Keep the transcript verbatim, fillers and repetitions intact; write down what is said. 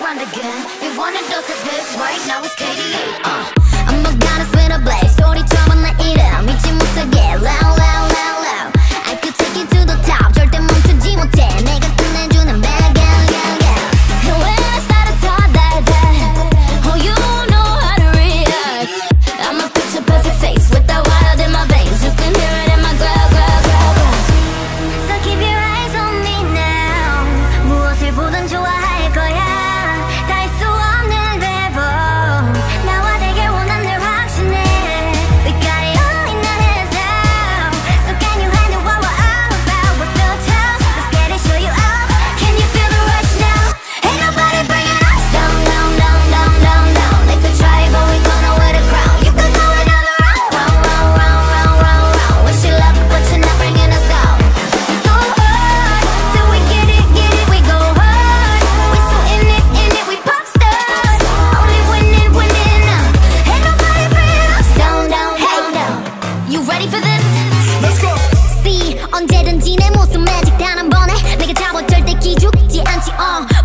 rewind again. We wanted those of this right now it's K D A. Uh. I'm a goddess with a blaze. 소리처럼 나 이름 믿지 못하게 loud loud loud loud. I could take you to the top. 절대 멈추지 못해. 내가 끝내주는 bag yeah yeah yeah. And when I start to talk that that, oh you know how to react. I'm a picture perfect face with that wild in my veins. You can hear it in my growl growl growl growl. So keep your eyes on me now. 무엇을 보든 좋아할 거야. 다 할 수 없는 배vo. 나와 되길 원하는 확신해. We got it all in our hands now. So can you handle what we're all about? We're so tough. Let's get it, show you out. Can you feel the rush now? Ain't nobody bringing us down, down, down, down, down, down. They could try, but we gonna wear the crown. You could go another round, round, round, round, round, round, round. Wish you luck, but you're not bringing us down. We go hard till we get it, get it. We go hard. We so in it, in it. We pop stars. Only winning, winning now. Ain't nobody bringing us down, down, down, down. You ready for this? Let's go. See, 언제든지 내 모습 매직 단 한 번에 내가 잡아 절대 기죽지 않지. Uh.